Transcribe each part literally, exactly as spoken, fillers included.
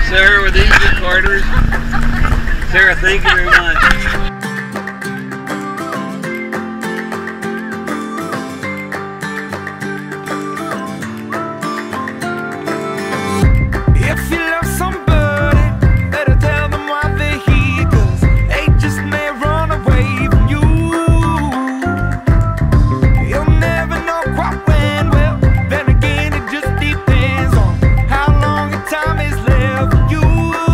Sarah, with these recorders. Sarah, thank you very much. If you love somebody, better tell them why they're here, 'cause they just may run away from you. You'll never know quite when, well, then again it just depends on how long the time is left for you.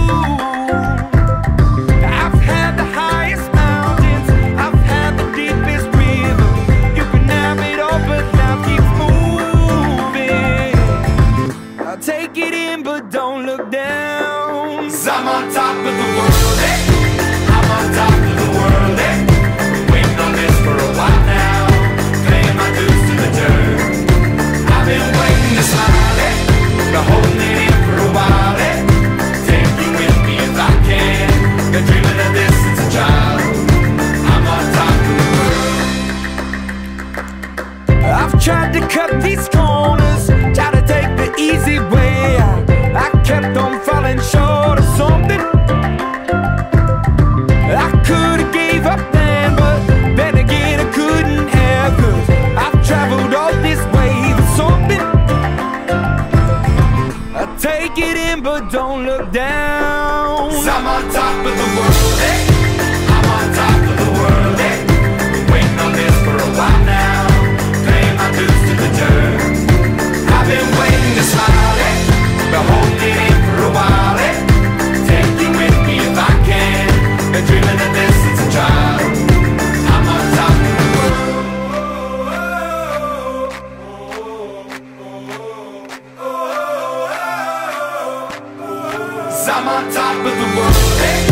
I've had the highest mountains, I've had the deepest river. You can have it all, but now keep moving. I'll take it in, but don't look down. 'Cause I'm on top of the world, eh? I'm on top of the world, eh? Been waiting on this for a while now, paying my dues to the dirt. I've been waiting to smile, eh? Been holding it in for a while, eh? Take you with me if I can. Been dreaming of this since a child. I'm on top of the world. I've tried to cut these corners, tried to take the easy way out. I kept on falling short of something. I could've gave up then, but then again I couldn't have, 'cause I've traveled all this way for something. I take it in, but don't look down. 'Cause I'm on top of the world, eh? I'm on top of the world, eh? Been waiting on this for a while now, paying my dues to the dirt. I've been waiting to smile, eh? Been holding it in for a while, eh? Take you with me if I can. Been dreaming of this since a child. I'm on top of the world. 'Cause I'm on top of the world, eh?